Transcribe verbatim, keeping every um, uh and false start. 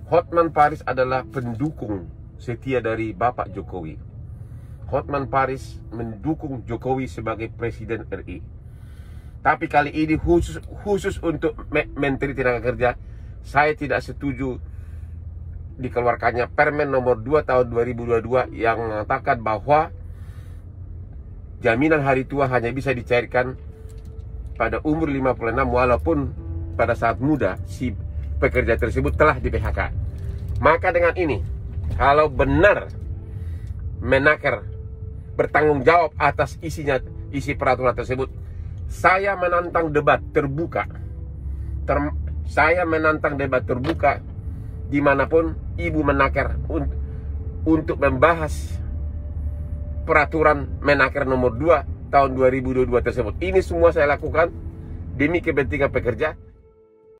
Hotman Paris adalah pendukung setia dari Bapak Jokowi. Hotman Paris mendukung Jokowi sebagai Presiden R I. Tapi kali ini khusus khusus untuk Menteri Tenaga Kerja, saya tidak setuju dikeluarkannya Permen nomor dua tahun dua ribu dua puluh dua yang mengatakan bahwa jaminan hari tua hanya bisa dicairkan pada umur lima puluh enam walaupun pada saat muda si pekerja tersebut telah di P H K. Maka dengan ini, kalau benar Menaker bertanggung jawab atas isinya, isi peraturan tersebut, saya menantang debat terbuka. Ter, saya menantang debat terbuka dimanapun Ibu Menaker un, untuk membahas peraturan Menaker nomor dua tahun dua ribu dua puluh dua tersebut. Ini semua saya lakukan demi kepentingan pekerja.